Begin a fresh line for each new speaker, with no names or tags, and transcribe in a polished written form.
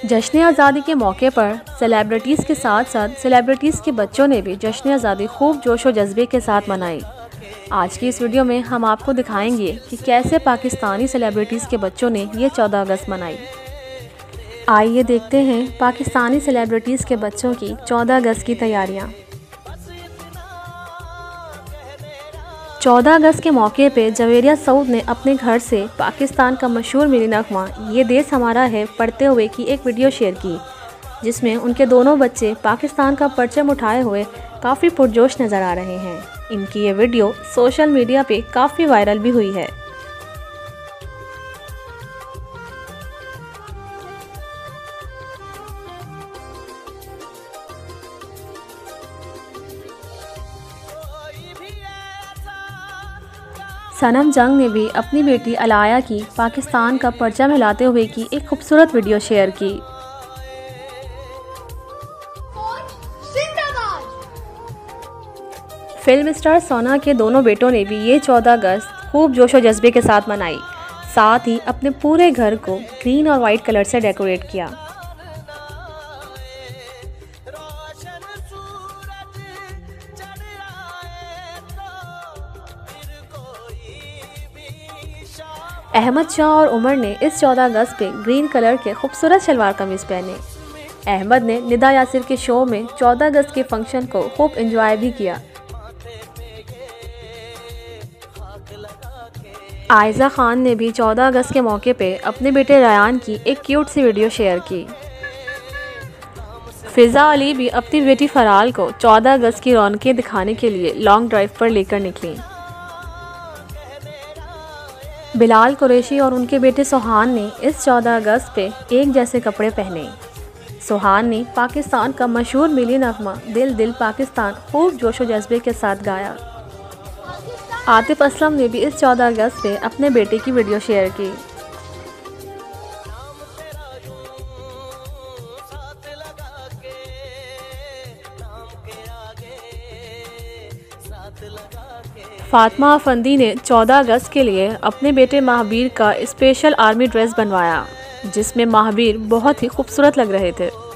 जश्न आज़ादी के मौके पर सेलिब्रिटीज़ के साथ साथ सेलिब्रिटीज़ के बच्चों ने भी जश्न आज़ादी खूब जोश व जज्बे के साथ मनाई। आज की इस वीडियो में हम आपको दिखाएंगे कि कैसे पाकिस्तानी सेलिब्रिटीज़ के बच्चों ने ये 14 अगस्त मनाई। आइए देखते हैं पाकिस्तानी सेलिब्रिटीज़ के बच्चों की 14 अगस्त की तैयारियां। 14 अगस्त के मौके पे जवेरिया सऊद ने अपने घर से पाकिस्तान का मशहूर मिनी नगमा ये देश हमारा है पढ़ते हुए की एक वीडियो शेयर की, जिसमें उनके दोनों बच्चे पाकिस्तान का परचम उठाए हुए काफ़ी पुरजोश नज़र आ रहे हैं। इनकी ये वीडियो सोशल मीडिया पे काफ़ी वायरल भी हुई है। सनम जंग ने भी अपनी बेटी अलाया की पाकिस्तान का परचम हिलाते हुए की एक खूबसूरत वीडियो शेयर की। फिल्म स्टार सोना के दोनों बेटों ने भी ये 14 अगस्त खूब जोश व जज्बे के साथ मनाई। साथ ही अपने पूरे घर को ग्रीन और वाइट कलर से डेकोरेट किया। अहमद शाह और उमर ने इस 14 अगस्त पे ग्रीन कलर के खूबसूरत शलवार कमीज़ पहने। अहमद ने निदा यासिर के शो में 14 अगस्त के फंक्शन को खूब एंजॉय भी किया। आयजा खान ने भी 14 अगस्त के मौके पे अपने बेटे रयान की एक क्यूट सी वीडियो शेयर की। फिज़ा अली भी अपनी बेटी फराल को 14 अगस्त की रौनकें दिखाने के लिए लॉन्ग ड्राइव पर लेकर निकली। बिलाल कुरैशी और उनके बेटे सुहान ने इस 14 अगस्त पे एक जैसे कपड़े पहने। सुहान ने पाकिस्तान का मशहूर मिली नगमा दिल दिल पाकिस्तान खूब जोश व जज्बे के साथ गाया। आतिफ असलम ने भी इस 14 अगस्त पे अपने बेटे की वीडियो शेयर की। फातिमा अफंदी ने 14 अगस्त के लिए अपने बेटे महावीर का स्पेशल आर्मी ड्रेस बनवाया, जिसमें महावीर बहुत ही खूबसूरत लग रहे थे।